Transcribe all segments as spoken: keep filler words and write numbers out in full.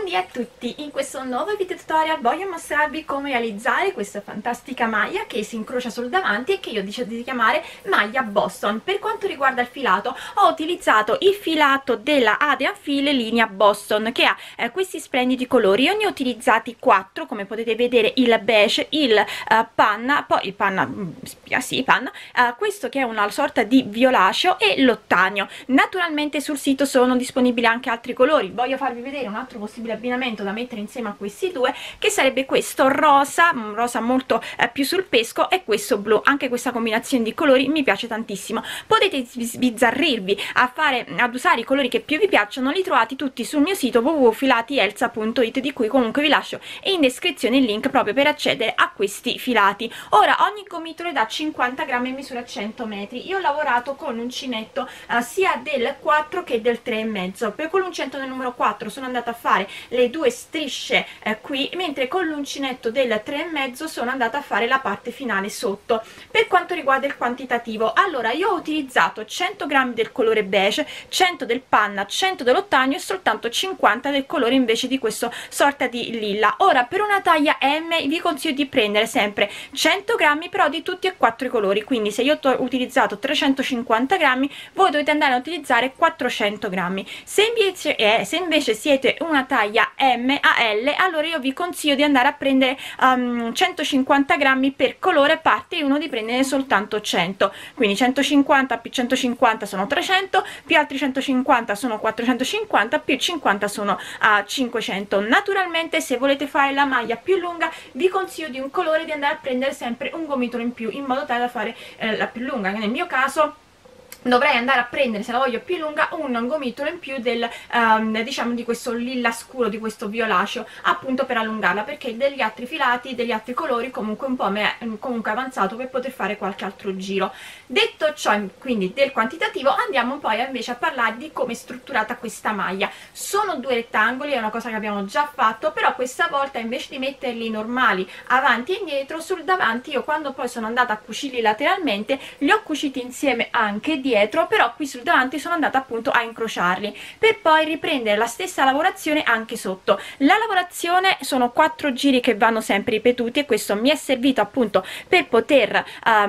Buongiorno a tutti, in questo nuovo video tutorial voglio mostrarvi come realizzare questa fantastica maglia che si incrocia sul davanti e che io ho deciso di chiamare maglia Boston. Per quanto riguarda il filato, ho utilizzato il filato della Adrian Fil linea Boston, che ha eh, questi splendidi colori. Io ne ho utilizzati quattro, come potete vedere: il beige, il uh, panna, poi il panna, mm, sì, panna uh, questo che è una sorta di violaceo, e l'ottanio. Naturalmente sul sito sono disponibili anche altri colori. Voglio farvi vedere un altro possibile abbinamento da mettere insieme a questi due, che sarebbe questo rosa, un rosa molto eh, più sul pesco, e questo blu. Anche questa combinazione di colori mi piace tantissimo. Potete sbizzarrirvi a fare ad usare i colori che più vi piacciono. Li trovate tutti sul mio sito w w w punto filatielsa punto it, di cui comunque vi lascio in descrizione il link proprio per accedere a questi filati. Ora, ogni gomitolo è da cinquanta grammi e misura cento metri. Io ho lavorato con l'uncinetto eh, sia del quattro che del tre e mezzo. Per con l'uncinetto del numero quattro sono andata a fare le due strisce eh, qui, mentre con l'uncinetto del tre e mezzo sono andata a fare la parte finale sotto. Per quanto riguarda il quantitativo, allora io ho utilizzato cento grammi del colore beige, cento del panna, cento dell'ottanio e soltanto cinquanta del colore invece di questo sorta di lilla. Ora, per una taglia M vi consiglio di prendere sempre cento grammi però di tutti e quattro i colori, quindi se io ho utilizzato trecentocinquanta grammi, voi dovete andare a utilizzare quattrocento grammi. Se invece, eh, se invece siete una taglia M a L, allora io vi consiglio di andare a prendere um, centocinquanta grammi per colore, parte uno di prendere soltanto cento, quindi centocinquanta più centocinquanta sono trecento, più altri centocinquanta sono quattrocentocinquanta, più cinquanta sono a uh, cinquecento. Naturalmente, se volete fare la maglia più lunga, vi consiglio di un colore di andare a prendere sempre un gomitolo in più, in modo tale da fare eh, la più lunga. Nel mio caso dovrei andare a prendere, se la voglio più lunga, un gomitolo in più del um, diciamo di questo lilla scuro, di questo violaceo, appunto per allungarla, perché degli altri filati, degli altri colori comunque un po' mi è comunque avanzato per poter fare qualche altro giro. Detto ciò, quindi del quantitativo, andiamo poi invece a parlare di come è strutturata questa maglia. Sono due rettangoli, è una cosa che abbiamo già fatto, però questa volta invece di metterli normali avanti e indietro, sul davanti io, quando poi sono andata a cucirli lateralmente, li ho cuciti insieme anche dietro, però qui sul davanti sono andata appunto a incrociarli, per poi riprendere la stessa lavorazione anche sotto. La lavorazione sono quattro giri che vanno sempre ripetuti, e questo mi è servito appunto per poter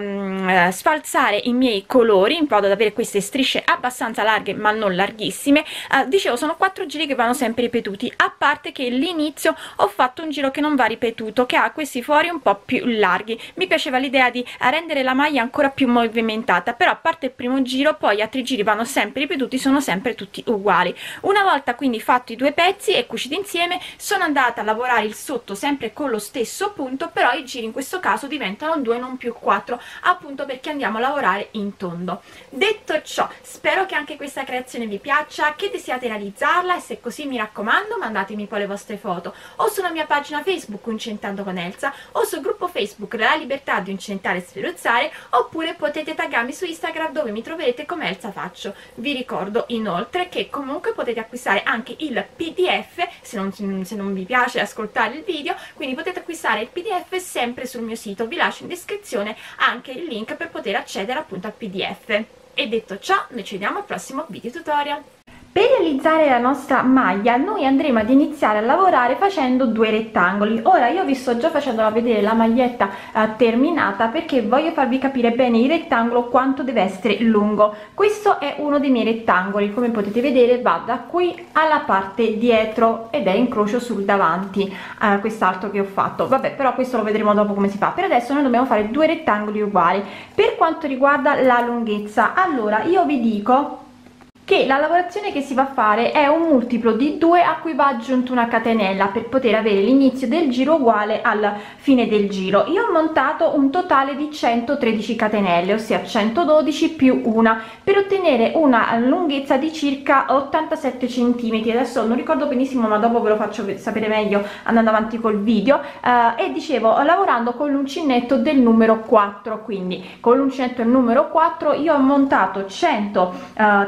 um, sfalzare i miei colori, in modo da avere queste strisce abbastanza larghe ma non larghissime. Uh, dicevo, sono quattro giri che vanno sempre ripetuti, a parte che all'inizio ho fatto un giro che non va ripetuto, che ha questi fori un po' più larghi. Mi piaceva l'idea di rendere la maglia ancora più movimentata, però a parte il primo giro, poi gli altri giri vanno sempre ripetuti, sono sempre tutti uguali. Una volta quindi fatto i due pezzi e cuciti insieme, sono andata a lavorare il sotto sempre con lo stesso punto, però i giri in questo caso diventano due, non più quattro, appunto perché andiamo a lavorare in tondo. Detto ciò, spero che anche questa creazione vi piaccia, che desiate realizzarla, e se così, mi raccomando, mandatemi poi le vostre foto o sulla mia pagina Facebook Uncentando con Elsa, o sul gruppo Facebook La Libertà di Uncentare e Sferuzzare, oppure potete taggarmi su Instagram, dove mi troverete come Elsa Faccio. Vi ricordo inoltre che comunque potete acquistare anche il P D F se non, se non vi piace ascoltare il video, quindi potete acquistare il P D F sempre sul mio sito. Vi lascio in descrizione anche il link per poter accedere appunto al P D F. E detto ciò, noi ci vediamo al prossimo video tutorial. Per realizzare la nostra maglia noi andremo ad iniziare a lavorare facendo due rettangoli. Ora io vi sto già facendo vedere la maglietta eh, terminata, perché voglio farvi capire bene il rettangolo quanto deve essere lungo. Questo è uno dei miei rettangoli, come potete vedere va da qui alla parte dietro ed è incrocio sul davanti, eh, quest'altro che ho fatto. Vabbè, però questo lo vedremo dopo come si fa. Per adesso noi dobbiamo fare due rettangoli uguali. Per quanto riguarda la lunghezza, allora io vi dico che la lavorazione che si va a fare è un multiplo di due a cui va aggiunto una catenella, per poter avere l'inizio del giro uguale alla fine del giro. Io ho montato un totale di centotredici catenelle, ossia centododici più una, per ottenere una lunghezza di circa ottantasette centimetri. Adesso non ricordo benissimo, ma dopo ve lo faccio sapere meglio andando avanti col video. Eh, e dicevo, lavorando con l'uncinetto del numero quattro, quindi con l'uncinetto del numero quattro io ho montato centotredici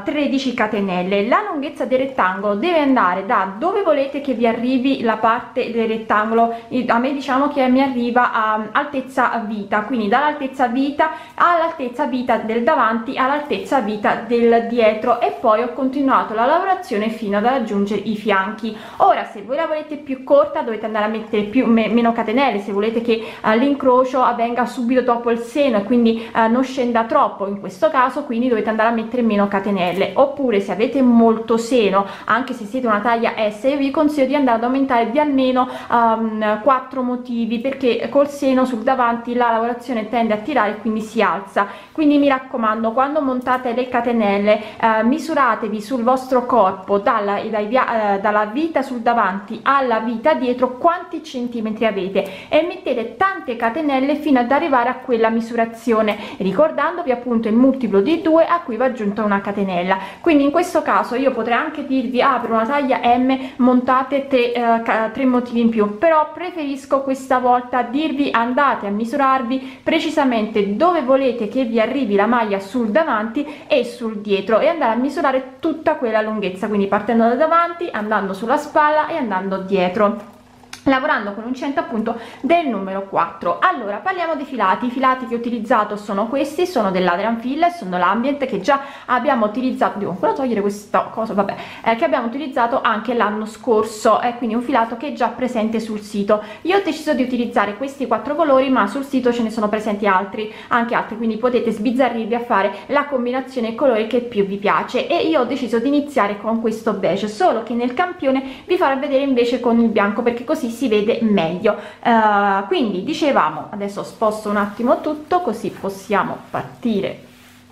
undici catenelle. La lunghezza del rettangolo deve andare da dove volete che vi arrivi la parte del rettangolo. A me diciamo che mi arriva a altezza vita, quindi dall'altezza vita all'altezza vita del davanti all'altezza vita del dietro, e poi ho continuato la lavorazione fino ad raggiungere i fianchi. Ora, se voi la volete più corta, dovete andare a mettere più me, meno catenelle. Se volete che uh, l'incrocio avvenga subito dopo il seno e quindi uh, non scenda troppo, in questo caso quindi dovete andare a mettere meno catenelle. Oppure, se avete molto seno, anche se siete una taglia S, io vi consiglio di andare ad aumentare di almeno um, quattro motivi, perché col seno sul davanti la lavorazione tende a tirare e quindi si alza. Quindi mi raccomando, quando montate le catenelle, uh, misuratevi sul vostro corpo dalla, dai, uh, dalla vita sul davanti alla vita dietro quanti centimetri avete, e mettete tante catenelle fino ad arrivare a quella misurazione, ricordandovi appunto il multiplo di due a cui va aggiunta una catenella. Quindi in questo caso io potrei anche dirvi, ah, per una taglia M montate tre, eh, tre motivi in più, però preferisco questa volta dirvi andate a misurarvi precisamente dove volete che vi arrivi la maglia sul davanti e sul dietro, e andare a misurare tutta quella lunghezza, quindi partendo da davanti, andando sulla spalla e andando dietro, lavorando con uncinetto appunto del numero quattro. Allora parliamo dei filati. I filati che ho utilizzato sono questi, sono dell'Adrian Fil, sono l'Ambient, che già abbiamo utilizzato, devo ancora togliere questa cosa, vabbè, eh, che abbiamo utilizzato anche l'anno scorso, è eh, quindi un filato che è già presente sul sito. Io ho deciso di utilizzare questi quattro colori, ma sul sito ce ne sono presenti altri, anche altri, quindi potete sbizzarrirvi a fare la combinazione colori che più vi piace, e io ho deciso di iniziare con questo beige, solo che nel campione vi farò vedere invece con il bianco, perché così si vede meglio. Uh, quindi dicevamo, adesso sposto un attimo tutto così possiamo partire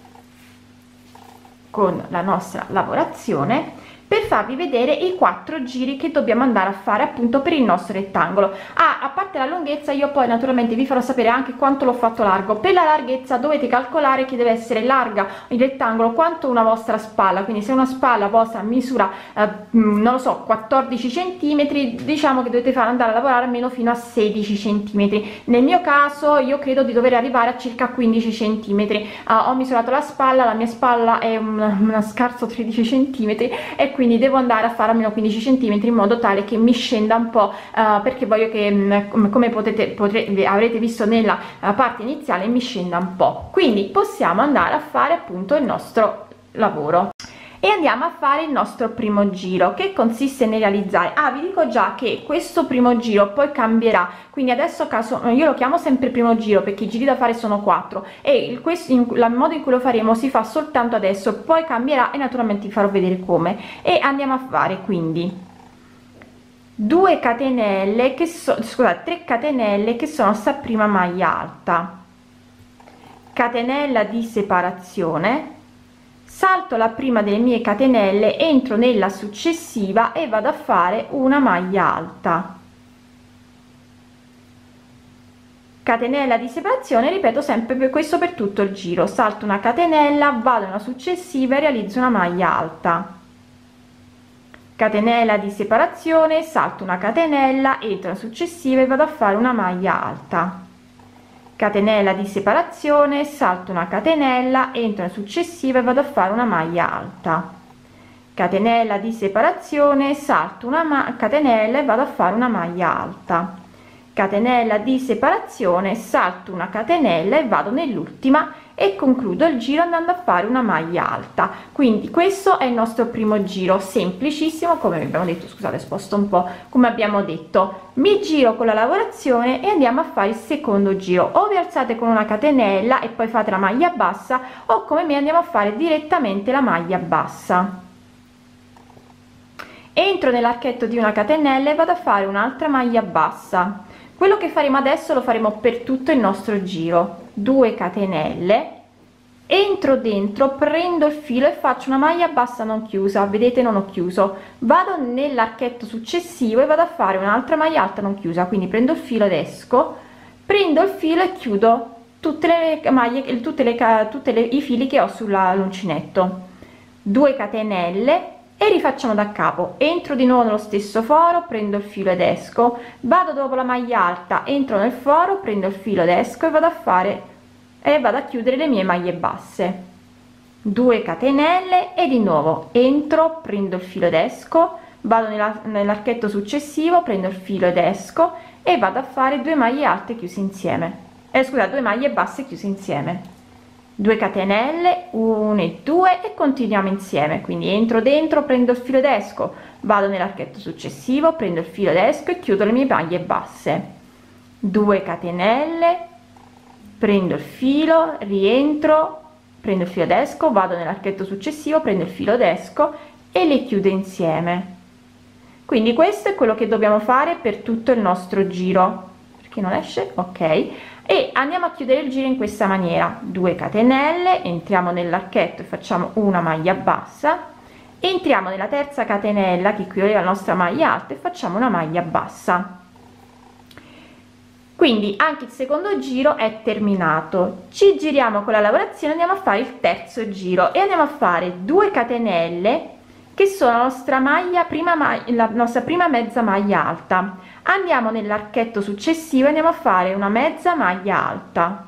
con la nostra lavorazione, per farvi vedere i quattro giri che dobbiamo andare a fare appunto per il nostro rettangolo. Ah, a parte la lunghezza, io poi naturalmente vi farò sapere anche quanto l'ho fatto largo. Per la larghezza dovete calcolare che deve essere larga il rettangolo quanto una vostra spalla, quindi se una spalla vostra misura eh, non lo so quattordici centimetri, diciamo che dovete fare andare a lavorare almeno fino a sedici centimetri. Nel mio caso io credo di dover arrivare a circa quindici centimetri. Uh, ho misurato la spalla, la mia spalla è una, una scarso tredici centimetri, e quindi devo andare a fare almeno quindici centimetri in modo tale che mi scenda un po', uh, perché voglio che mh, come potete potrete, avrete visto nella uh, parte iniziale, mi scenda un po'. Quindi possiamo andare a fare appunto il nostro lavoro e andiamo a fare il nostro primo giro, che consiste nel realizzare, ah vi dico già che questo primo giro poi cambierà, quindi adesso caso io lo chiamo sempre primo giro perché i giri da fare sono quattro, e il, questo in, il modo in cui lo faremo si fa soltanto adesso, poi cambierà e naturalmente vi farò vedere come. E andiamo a fare quindi due catenelle che sono, scusate, tre catenelle che sono sta prima maglia alta, catenella di separazione, salto la prima delle mie catenelle, entro nella successiva e vado a fare una maglia alta, catenella di separazione, ripeto sempre per questo per tutto il giro, salto una catenella, vado nella successiva e realizzo una maglia alta, catenella di separazione, salto una catenella, entro nella successiva e vado a fare una maglia alta, catenella di separazione, salto una catenella, entro nella successiva e vado a fare una maglia alta, catenella di separazione, salto una catenella e vado a fare una maglia alta, catenella di separazione, salto una catenella e vado nell'ultima e concludo il giro andando a fare una maglia alta. Quindi questo è il nostro primo giro, semplicissimo, come abbiamo detto, scusate sposto un po', come abbiamo detto, mi giro con la lavorazione e andiamo a fare il secondo giro, o vi alzate con una catenella e poi fate la maglia bassa, o come me andiamo a fare direttamente la maglia bassa, entro nell'archetto di una catenella e vado a fare un'altra maglia bassa. Quello che faremo adesso lo faremo per tutto il nostro giro, due catenelle, entro dentro, prendo il filo e faccio una maglia bassa non chiusa, vedete non ho chiuso, vado nell'archetto successivo e vado a fare un'altra maglia alta non chiusa, quindi prendo il filo ed esco, prendo il filo e chiudo tutte le maglie, tutte le, tutte le i fili che ho sull'uncinetto, due catenelle e rifacciamo da capo, entro di nuovo nello stesso foro, prendo il filo ed esco, vado dopo la maglia alta, entro nel foro, prendo il filo ed esco e vado a fare e vado a chiudere le mie maglie basse, due catenelle e di nuovo entro, prendo il filo ed esco, vado nella, nell'archetto successivo, prendo il filo ed esco e vado a fare due maglie alte chiuse insieme, eh, scusa, due maglie basse chiuse insieme, due catenelle, uno e due, e continuiamo insieme. Quindi entro dentro, prendo il filo ed esco, vado nell'archetto successivo, prendo il filo ed esco e chiudo le mie maglie basse, due catenelle, prendo il filo, rientro, prendo il filo ed esco, vado nell'archetto successivo, prendo il filo ed esco e le chiudo insieme. Quindi questo è quello che dobbiamo fare per tutto il nostro giro. Perché non esce? Ok, e andiamo a chiudere il giro in questa maniera: due catenelle, entriamo nell'archetto e facciamo una maglia bassa, entriamo nella terza catenella che equivale alla nostra maglia alta e facciamo una maglia bassa. Quindi anche il secondo giro è terminato. Ci giriamo con la lavorazione, andiamo a fare il terzo giro e andiamo a fare due catenelle che sono la nostra maglia prima maglia, la nostra prima mezza maglia alta. Andiamo nell'archetto successivo e andiamo a fare una mezza maglia alta,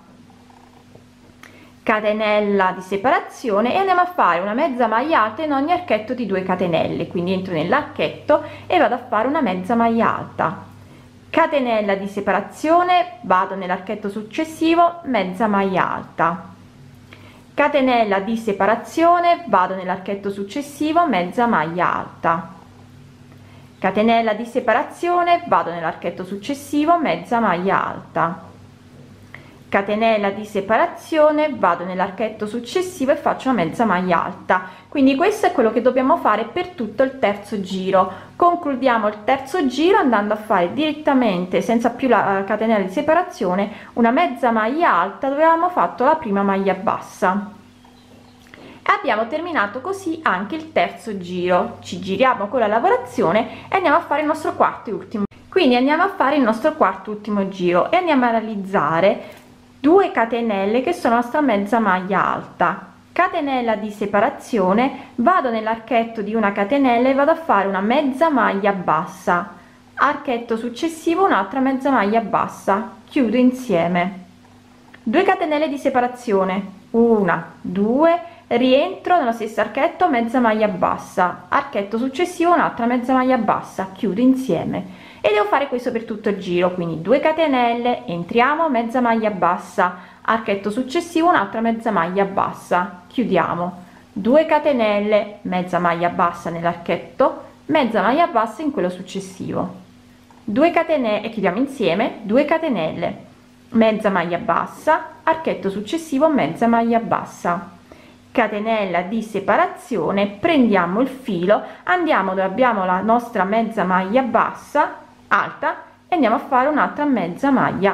catenella di separazione, e andiamo a fare una mezza maglia alta in ogni archetto di due catenelle. Quindi entro nell'archetto e vado a fare una mezza maglia alta, catenella di separazione, vado nell'archetto successivo, mezza maglia alta, catenella di separazione, vado nell'archetto successivo, mezza maglia alta, catenella di separazione, vado nell'archetto successivo, mezza maglia alta, catenella di separazione, vado nell'archetto successivo e faccio una mezza maglia alta. Quindi questo è quello che dobbiamo fare per tutto il terzo giro. Concludiamo il terzo giro andando a fare direttamente, senza più la catenella di separazione, una mezza maglia alta dove avevamo fatto la prima maglia bassa. Abbiamo terminato così anche il terzo giro. Ci giriamo con la lavorazione e andiamo a fare il nostro quarto e ultimo. Quindi andiamo a fare il nostro quarto e ultimo giro e andiamo a realizzare due catenelle che sono la nostra mezza maglia alta, catenella di separazione, vado nell'archetto di una catenella e vado a fare una mezza maglia bassa, archetto successivo un'altra mezza maglia bassa, chiudo insieme, due catenelle di separazione, una, due, rientro nello stesso archetto, mezza maglia bassa, archetto successivo un'altra mezza maglia bassa, chiudo insieme. E devo fare questo per tutto il giro. Quindi due catenelle, entriamo, mezza maglia bassa, archetto successivo un'altra mezza maglia bassa, chiudiamo, due catenelle, mezza maglia bassa nell'archetto, mezza maglia bassa in quello successivo, due catenelle, e chiudiamo insieme, due catenelle, mezza maglia bassa, archetto successivo, mezza maglia bassa, catenella di separazione, prendiamo il filo, andiamo dove abbiamo la nostra mezza maglia bassa alta e andiamo a fare un'altra mezza maglia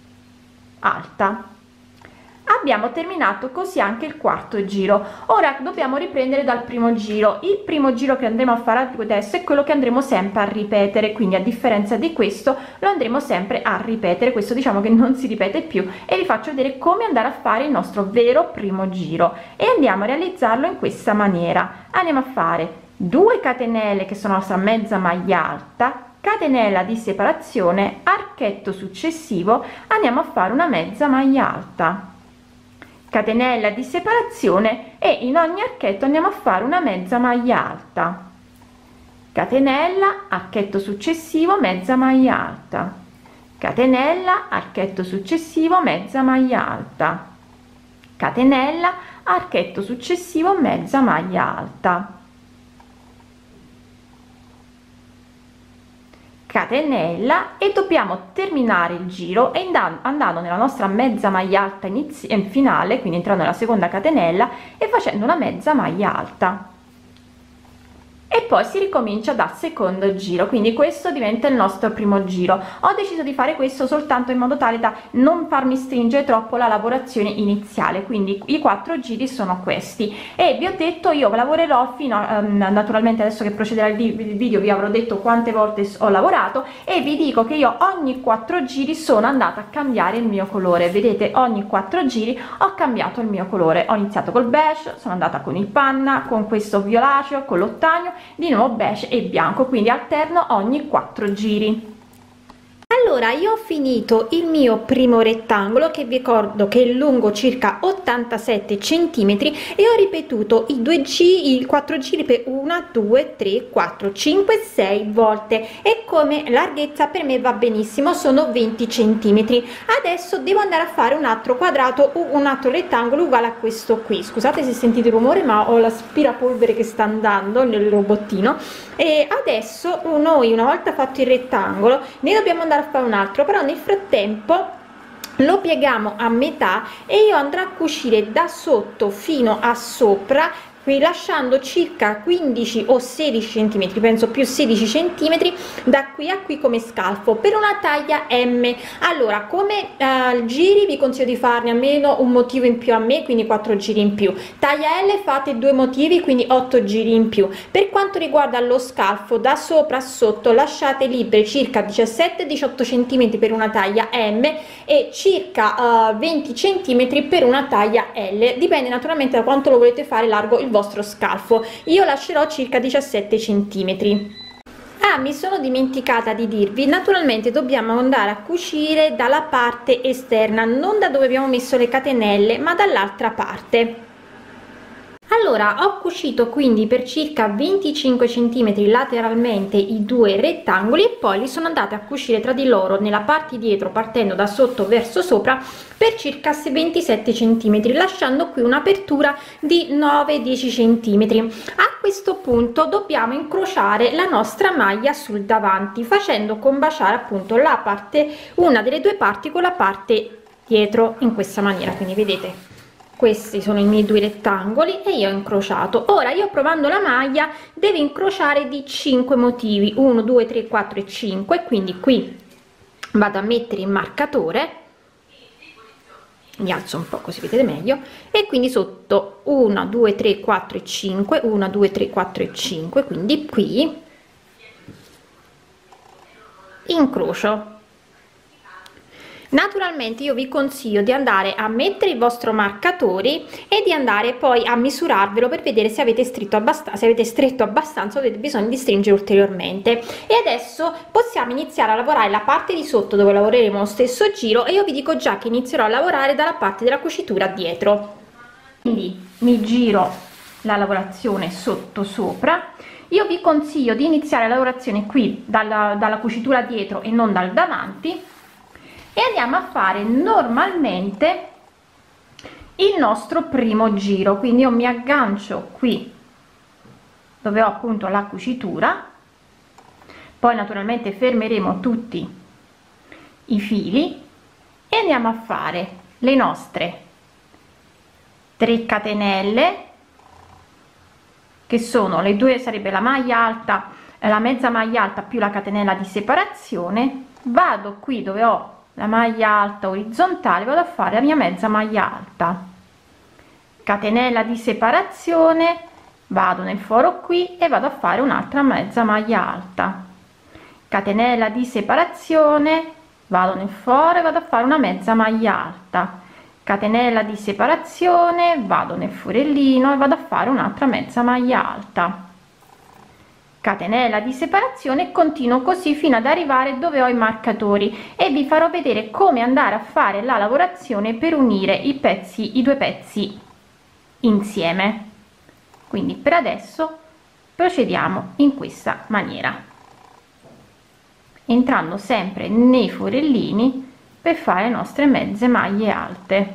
alta. Abbiamo terminato così anche il quarto giro. Ora dobbiamo riprendere dal primo giro. Il primo giro che andremo a fare adesso è quello che andremo sempre a ripetere, quindi a differenza di questo lo andremo sempre a ripetere. Questo diciamo che non si ripete più, e vi faccio vedere come andare a fare il nostro vero primo giro e andiamo a realizzarlo in questa maniera. Andiamo a fare due catenelle che sono la nostra mezza maglia alta, catenella di separazione, archetto successivo, andiamo a fare una mezza maglia alta, catenella di separazione, e in ogni archetto andiamo a fare una mezza maglia alta, catenella, archetto successivo, mezza maglia alta, catenella, archetto successivo, mezza maglia alta, catenella, archetto successivo, mezza maglia alta, catenella, e dobbiamo terminare il giro e andando nella nostra mezza maglia alta iniziale finale, quindi entrando nella seconda catenella e facendo una mezza maglia alta, e poi si ricomincia dal secondo giro. Quindi questo diventa il nostro primo giro. Ho deciso di fare questo soltanto in modo tale da non farmi stringere troppo la lavorazione iniziale, quindi i quattro giri sono questi, e vi ho detto io lavorerò fino a um, naturalmente adesso che procederà il, il video vi avrò detto quante volte ho lavorato, e vi dico che io ogni quattro giri sono andata a cambiare il mio colore. Vedete, ogni quattro giri ho cambiato il mio colore. Ho iniziato col beige, sono andata con il panna, con questo violaceo, con l'ottanio, di nuovo beige e bianco, quindi alterno ogni quattro giri. Allora, io ho finito il mio primo rettangolo, che vi ricordo che è lungo circa ottantasette centimetri, e ho ripetuto i due giri, i quattro giri per uno, due, tre, quattro, cinque, sei volte, e come larghezza per me va benissimo, sono venti centimetri. Adesso devo andare a fare un altro quadrato, un altro rettangolo uguale a questo qui. Scusate se sentite il rumore, ma ho l'aspirapolvere che sta andando nel robottino. E adesso noi, una volta fatto il rettangolo, ne dobbiamo andare a fare un altro, però nel frattempo lo pieghiamo a metà e io andrò a cucire da sotto fino a sopra, qui lasciando circa quindici o sedici centimetri, penso più sedici centimetri, da qui a qui come scalfo, per una taglia M. Allora, come eh, giri vi consiglio di farne almeno un motivo in più a me, quindi quattro giri in più. Taglia L fate due motivi, quindi otto giri in più. Per quanto riguarda lo scalfo, da sopra a sotto lasciate liberi circa diciassette diciotto centimetri per una taglia M e circa uh, venti centimetri per una taglia L, dipende naturalmente da quanto lo volete fare largo il vostro scalfo. Io lascerò circa diciassette centimetri. Ah, mi sono dimenticata di dirvi, naturalmente dobbiamo andare a cucire dalla parte esterna, non da dove abbiamo messo le catenelle, ma dall'altra parte. Allora, ho cucito quindi per circa venticinque centimetri lateralmente i due rettangoli e poi li sono andate a cucire tra di loro nella parte dietro, partendo da sotto verso sopra, per circa ventisette centimetri, lasciando qui un'apertura di nove dieci centimetri. A questo punto dobbiamo incrociare la nostra maglia sul davanti, facendo combaciare appunto la parte, una delle due parti con la parte dietro, in questa maniera. Quindi vedete, questi sono i miei due rettangoli e io ho incrociato. Ora io, provando la maglia, devo incrociare di cinque motivi, uno due tre quattro e cinque, quindi qui vado a mettere il marcatore, mi alzo un po' così vedete meglio, e quindi sotto uno due tre quattro e cinque, uno due tre quattro e cinque, quindi qui incrocio. Naturalmente io vi consiglio di andare a mettere i vostri marcatori e di andare poi a misurarvelo per vedere se avete stretto abbastanza, se avete stretto abbastanza o avete bisogno di stringere ulteriormente. E adesso possiamo iniziare a lavorare la parte di sotto, dove lavoreremo lo stesso giro, e io vi dico già che inizierò a lavorare dalla parte della cucitura dietro. Quindi mi giro la lavorazione sotto sopra. Io vi consiglio di iniziare la lavorazione qui dalla, dalla cucitura dietro e non dal davanti, e andiamo a fare normalmente il nostro primo giro. Quindi io mi aggancio qui dove ho appunto la cucitura, poi naturalmente fermeremo tutti i fili e andiamo a fare le nostre tre catenelle, che sono le due, sarebbe la maglia alta, la mezza maglia alta più la catenella di separazione. Vado qui dove ho la maglia alta orizzontale, vado a fare la mia mezza maglia alta, catenella di separazione, vado nel foro qui e vado a fare un'altra mezza maglia alta, catenella di separazione, vado nel foro e vado a fare una mezza maglia alta, catenella di separazione, vado nel forellino e vado a fare un'altra mezza maglia alta, catenella di separazione, e continuo così fino ad arrivare dove ho i marcatori, e vi farò vedere come andare a fare la lavorazione per unire i pezzi, i due pezzi insieme. Quindi per adesso procediamo in questa maniera, entrando sempre nei forellini per fare le nostre mezze maglie alte.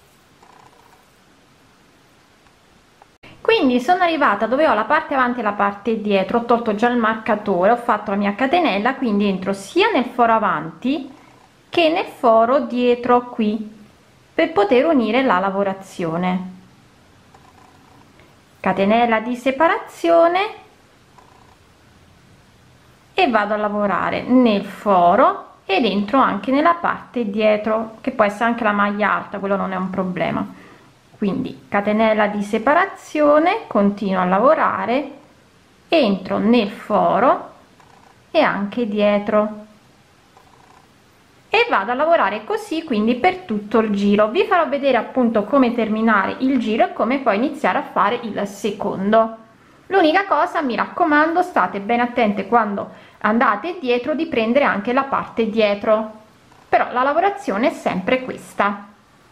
Quindi sono arrivata dove ho la parte avanti e la parte dietro, ho tolto già il marcatore, ho fatto la mia catenella, quindi entro sia nel foro avanti che nel foro dietro qui per poter unire la lavorazione. Catenella di separazione e vado a lavorare nel foro ed entro anche nella parte dietro, che può essere anche la maglia alta, quello non è un problema. Quindi catenella di separazione, continuo a lavorare, entro nel foro e anche dietro e vado a lavorare così, quindi per tutto il giro. Vi farò vedere appunto come terminare il giro e come poi iniziare a fare il secondo. L'unica cosa, mi raccomando, state ben attente quando andate dietro di prendere anche la parte dietro, però la lavorazione è sempre questa.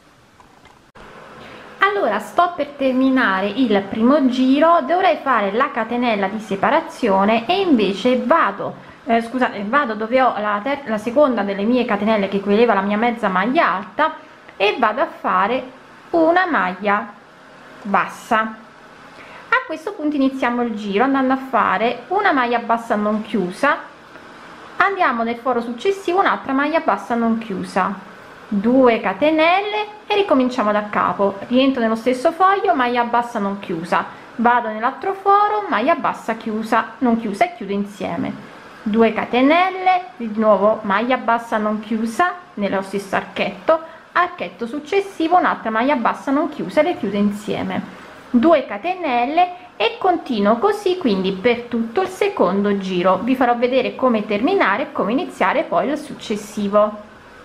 Allora sto per terminare il primo giro, dovrei fare la catenella di separazione e invece vado eh, scusate vado dove ho la, la seconda delle mie catenelle che equivaleva alla mia mezza maglia alta e vado a fare una maglia bassa. A questo punto iniziamo il giro andando a fare una maglia bassa non chiusa, andiamo nel foro successivo, un'altra maglia bassa non chiusa, due catenelle e ricominciamo da capo, rientro nello stesso foglio, maglia bassa non chiusa, vado nell'altro foro, maglia bassa chiusa non chiusa e chiudo insieme, due catenelle, di nuovo maglia bassa non chiusa nello stesso archetto, archetto successivo, un'altra maglia bassa non chiusa e le chiudo insieme, due catenelle e continuo così quindi per tutto il secondo giro. Vi farò vedere come terminare e come iniziare poi il successivo.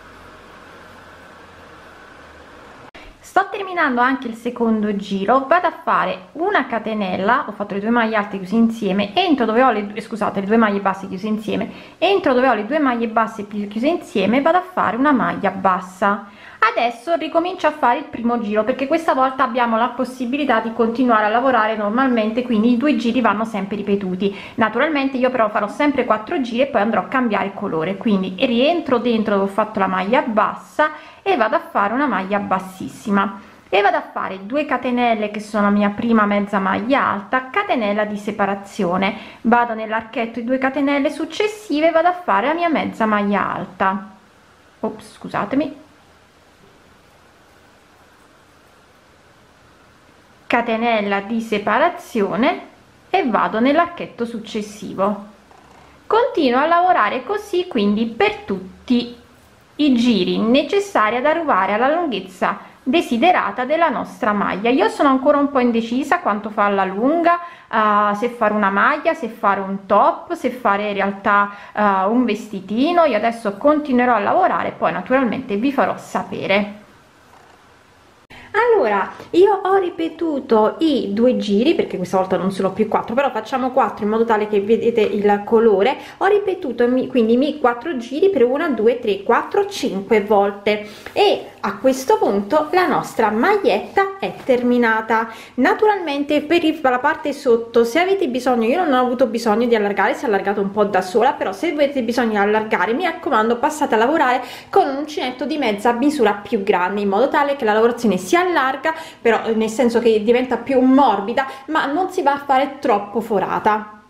Sto terminando anche il secondo giro, vado a fare una catenella, ho fatto le due maglie alte chiuse insieme, entro dove ho le due, scusate, le due maglie basse chiuse insieme, entro dove ho le due maglie basse chiuse insieme, vado a fare una maglia bassa. Adesso ricomincio a fare il primo giro perché questa volta abbiamo la possibilità di continuare a lavorare normalmente, quindi i due giri vanno sempre ripetuti. Naturalmente io però farò sempre quattro giri e poi andrò a cambiare il colore, quindi rientro dentro dove ho fatto la maglia bassa e vado a fare una maglia bassissima e vado a fare due catenelle che sono la mia prima mezza maglia alta, catenella di separazione, vado nell'archetto di due catenelle successive, vado a fare la mia mezza maglia alta. Ops, scusatemi, catenella di separazione e vado nell'archetto successivo. Continuo a lavorare così quindi per tutti i giri necessari ad arrivare alla lunghezza desiderata della nostra maglia. Io sono ancora un po' indecisa quanto fa la lunga, uh, se fare una maglia, se fare un top, se fare in realtà uh, un vestitino. Io adesso continuerò a lavorare, poi naturalmente vi farò sapere. Allora io ho ripetuto i due giri perché questa volta non sono più quattro, però facciamo quattro in modo tale che vedete il colore. Ho ripetuto quindi i miei quattro giri per una, due, tre, quattro, cinque volte e a questo punto la nostra maglietta è terminata. Naturalmente per la parte sotto, se avete bisogno, io non ho avuto bisogno di allargare, si è allargato un po' da sola, però se avete bisogno di allargare mi raccomando passate a lavorare con un uncinetto di mezza misura più grande in modo tale che la lavorazione si allarga, però nel senso che diventa più morbida ma non si va a fare troppo forata.